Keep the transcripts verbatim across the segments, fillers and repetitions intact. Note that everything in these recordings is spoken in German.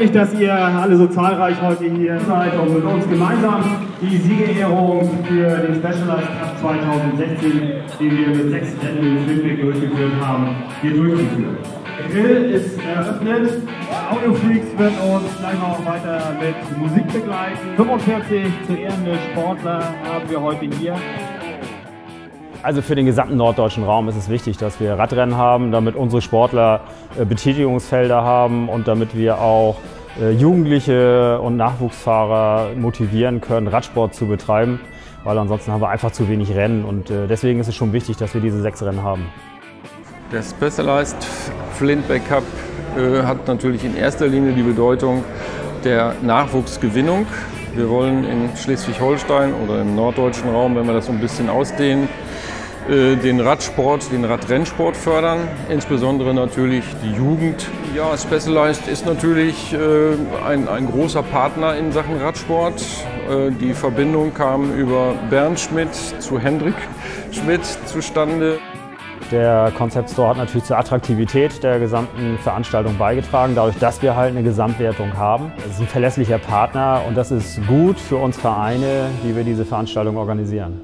mich, dass ihr alle so zahlreich heute hier seid und mit uns gemeinsam die Siegerehrung für den Specialized Cup zweitausendsechzehn, den wir mit sechs Rennen in Flintbeck durchgeführt haben, hier durchzuführen. Der Grill ist eröffnet. Audiofreaks wird uns gleich noch weiter mit Musik begleiten. fünfundvierzig zu Ehren des Sportler haben wir heute hier. Also für den gesamten norddeutschen Raum ist es wichtig, dass wir Radrennen haben, damit unsere Sportler Betätigungsfelder haben und damit wir auch Jugendliche und Nachwuchsfahrer motivieren können, Radsport zu betreiben, weil ansonsten haben wir einfach zu wenig Rennen und deswegen ist es schon wichtig, dass wir diese sechs Rennen haben. Der Specialized Flintbeck Cup äh, hat natürlich in erster Linie die Bedeutung der Nachwuchsgewinnung. Wir wollen in Schleswig-Holstein oder im norddeutschen Raum, wenn wir das so ein bisschen ausdehnen, den Radsport, den Radrennsport fördern, insbesondere natürlich die Jugend. Ja, Specialized ist natürlich ein, ein großer Partner in Sachen Radsport. Die Verbindung kam über Bernd Schmidt zu Hendrik Schmidt zustande. Der Concept Store hat natürlich zur Attraktivität der gesamten Veranstaltung beigetragen, dadurch, dass wir halt eine Gesamtwertung haben. Es ist ein verlässlicher Partner und das ist gut für uns Vereine, die wir diese Veranstaltung organisieren.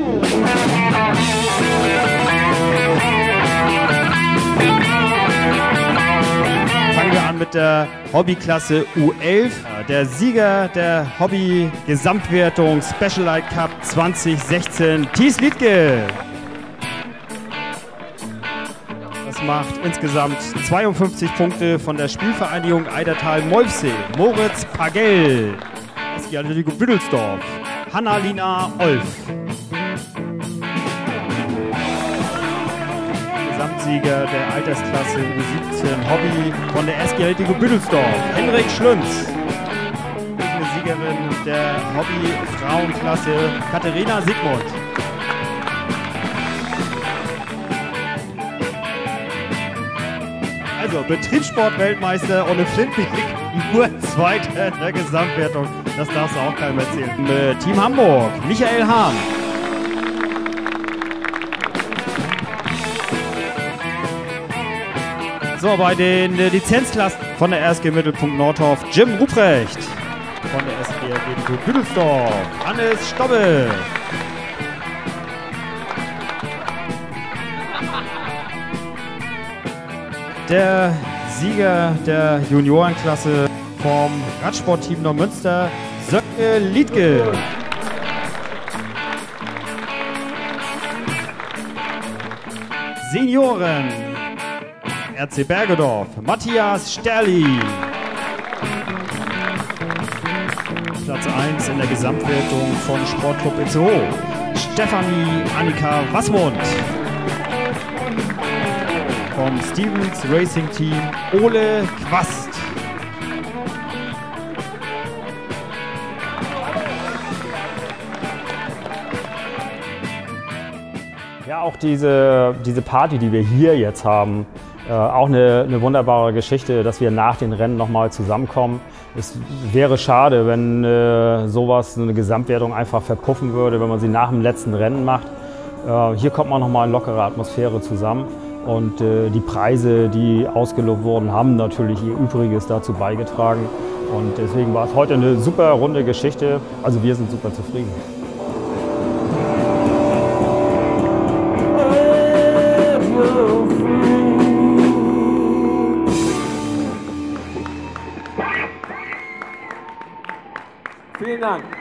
Fangen wir an mit der Hobbyklasse U elf. Der Sieger der Hobby-Gesamtwertung Specialized Cup zweitausendsechzehn, Thies Liedtke. Das macht insgesamt zweiundfünfzig Punkte von der Spielvereinigung Eidertal-Molfsee. Moritz Pagel, S G Atletico Büdelsdorf, Hanna-Lina Olf. Gesamtsieger der Altersklasse U siebzehn Hobby von der S G Atletico Büdelsdorf, Henrik Schlünz. Eine Siegerin der Hobby-Frauenklasse, Katharina Sigmund. Also Betriebssport-Weltmeister und im Flintbeck nur Zweiter in der Gesamtwertung. Das darfst du auch keinem erzählen. Mit Team Hamburg, Michael Hahn. So, bei den äh, Lizenzklassen von der S G Mittelpunkt Nordhoff, Jim Ruprecht. Von der S G Atletico Büdelsdorf, Hannes Stobbe. Der Sieger der Juniorenklasse vom Radsportteam Neumünster, Söcke Liedtke. Senioren, R C Bergedorf, Matthias Sterli. Platz eins in der Gesamtwertung von Sportclub Itzehoe, Stefanie Annika Wassmund. Vom Stevens Racing Team, Ole Quast. Ja, auch diese, diese Party, die wir hier jetzt haben, äh, auch eine, eine wunderbare Geschichte, dass wir nach den Rennen nochmal zusammenkommen. Es wäre schade, wenn äh, sowas, eine Gesamtwertung einfach verpuffen würde, wenn man sie nach dem letzten Rennen macht. Äh, hier kommt man nochmal in lockere Atmosphäre zusammen. Und äh, die Preise, die ausgelobt wurden, haben natürlich ihr Übriges dazu beigetragen. Und deswegen war es heute eine super runde Geschichte. Also wir sind super zufrieden. Vielen Dank.